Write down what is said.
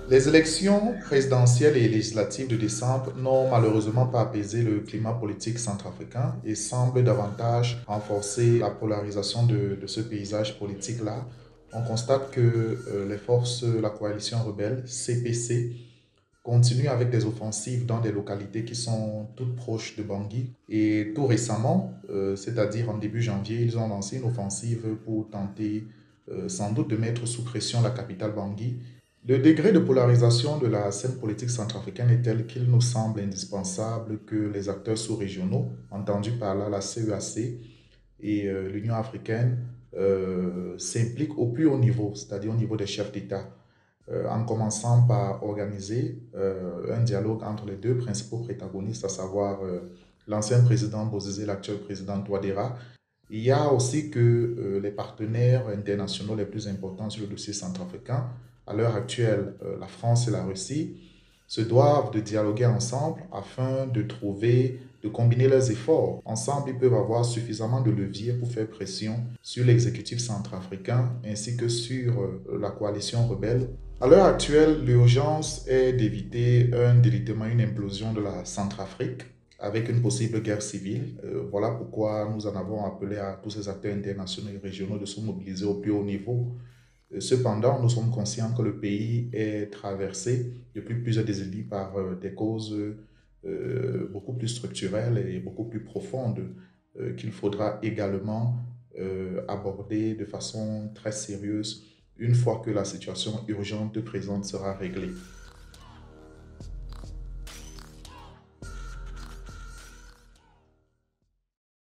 Les élections présidentielles et législatives de décembre n'ont malheureusement pas apaisé le climat politique centrafricain et semblent davantage renforcer la polarisation de ce paysage politique-là. On constate que les forces de la coalition rebelle, CPC, continuent avec des offensives dans des localités qui sont toutes proches de Bangui. Et tout récemment, c'est-à-dire en début janvier, ils ont lancé une offensive pour tenter sans doute de mettre sous pression la capitale Bangui. Le degré de polarisation de la scène politique centrafricaine est tel qu'il nous semble indispensable que les acteurs sous-régionaux, entendus par là la CEAC et l'Union africaine, s'impliquent au plus haut niveau, c'est-à-dire au niveau des chefs d'État, en commençant par organiser un dialogue entre les deux principaux protagonistes, à savoir l'ancien président Bozizé et l'actuel président Touadéra. Il y a aussi que les partenaires internationaux les plus importants sur le dossier centrafricain, à l'heure actuelle, la France et la Russie, se doivent de dialoguer ensemble afin de trouver, de combiner leurs efforts. Ensemble, ils peuvent avoir suffisamment de leviers pour faire pression sur l'exécutif centrafricain ainsi que sur la coalition rebelle. À l'heure actuelle, l'urgence est d'éviter un délitement, une implosion de la Centrafrique avec une possible guerre civile. Voilà pourquoi nous en avons appelé à tous ces acteurs internationaux et régionaux de se mobiliser au plus haut niveau. Cependant, nous sommes conscients que le pays est traversé depuis plusieurs décennies par des causes beaucoup plus structurelles et beaucoup plus profondes qu'il faudra également aborder de façon très sérieuse une fois que la situation urgente présente sera réglée.